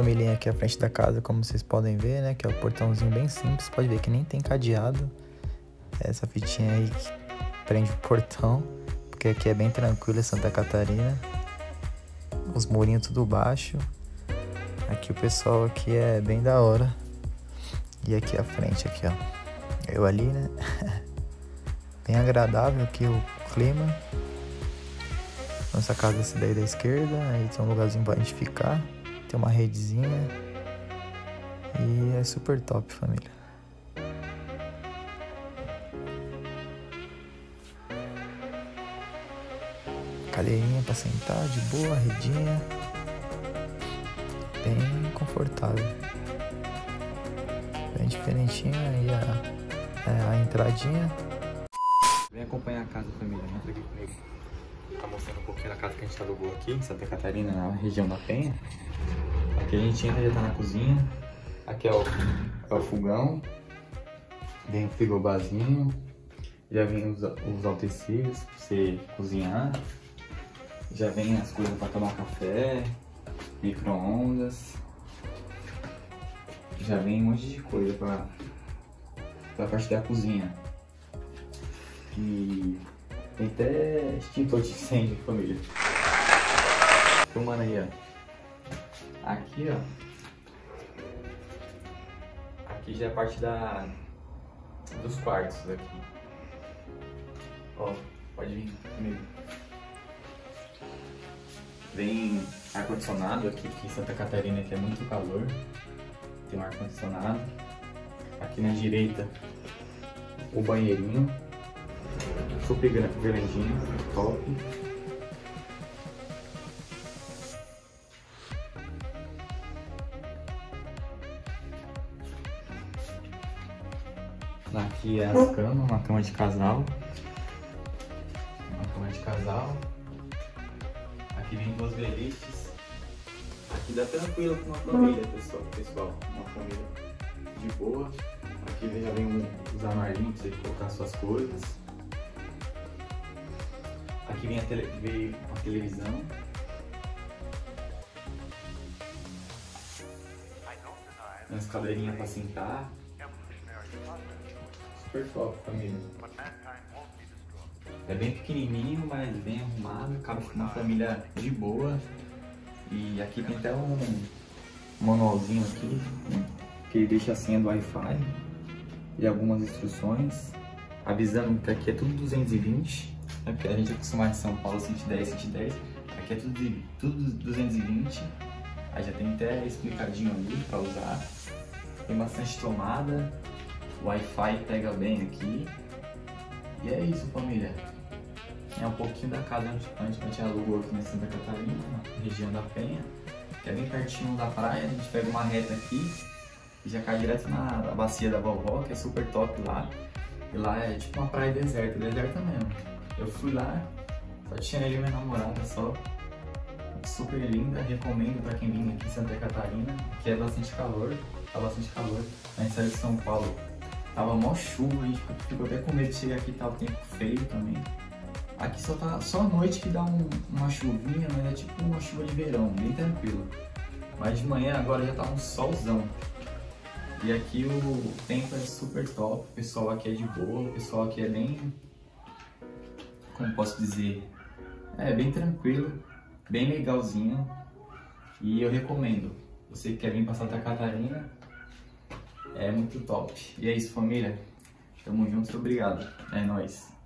família aqui à frente da casa, como vocês podem ver, né? Que é o portãozinho bem simples. Pode ver que nem tem cadeado. Essa fitinha aí que prende o portão. Porque aqui é bem tranquilo, é Santa Catarina. Os murinhos tudo baixo. Aqui o pessoal aqui é bem da hora. E aqui à frente, aqui ó. Eu ali, né? Bem agradável aqui o clima. Nossa casa essa daí da esquerda. Aí tem um lugarzinho pra gente ficar. Tem uma redezinha. E é super top, família. Cadeirinha pra sentar, de boa, redinha. Bem confortável. Bem diferentinha aí a entradinha. Vem acompanhar a casa, família. Entra aqui comigo. Tá mostrando um pouquinho da casa que a gente alugou aqui em Santa Catarina, na região da Penha. Aqui a gente entra, já tá na cozinha. Aqui é o fogão. Vem o frigobarzinho. Já vem os utensílios pra você cozinhar. Já vem as coisas para tomar café, micro-ondas. Já vem um monte de coisa pra parte da cozinha. E tem até extintor de incêndio, família. Filmando aí, ó. Aqui, ó. Aqui já é a parte dos quartos aqui. Ó, pode vir comigo. Vem ar-condicionado aqui em Santa Catarina, que é muito calor. Tem um ar-condicionado. Aqui na direita, o banheirinho. Super grandinho, top. Aqui é as camas, uma cama de casal. Uma cama de casal. Aqui vem duas beliches. Aqui dá tranquilo com uma família, pessoal. Uma família de boa. Aqui já vem os armarinhos pra você colocar suas coisas. Aqui vem a televisão. Uma escadeirinha pra sentar. Super top, família. É bem pequenininho, mas bem arrumado, cabe com uma família de boa. E aqui tem até um manualzinho aqui, que deixa a senha do Wi-Fi e algumas instruções, avisando que aqui é tudo 220, né? Porque a gente é acostumado em São Paulo 110, 110, aqui é tudo 220, aí já tem até explicadinho ali para usar, tem bastante tomada, o Wi-Fi pega bem aqui. E é isso, família. É um pouquinho da casa onde a gente alugou aqui na Santa Catarina, na região da Penha, que é bem pertinho da praia. A gente pega uma reta aqui e já cai direto na bacia da vovó, que é super top lá. E lá é tipo uma praia deserta mesmo. Eu fui lá, só tinha eu e minha namorada só. Super linda, recomendo pra quem vem aqui em Santa Catarina, que é bastante calor, tá bastante calor. A gente saiu de São Paulo. Tava mó chuva, a gente ficou até com medo de chegar aqui e tá o tempo feio também. Aqui só à noite que dá uma chuvinha, mas é tipo uma chuva de verão, bem tranquilo. Mas de manhã agora já tá um solzão. E aqui o tempo é super top, o pessoal aqui é de boa, o pessoal aqui é bem... Como posso dizer? É bem tranquilo, bem legalzinho. E eu recomendo. Você que quer vir pra Santa Catarina, é muito top. E é isso, família. Tamo junto, obrigado. É nóis.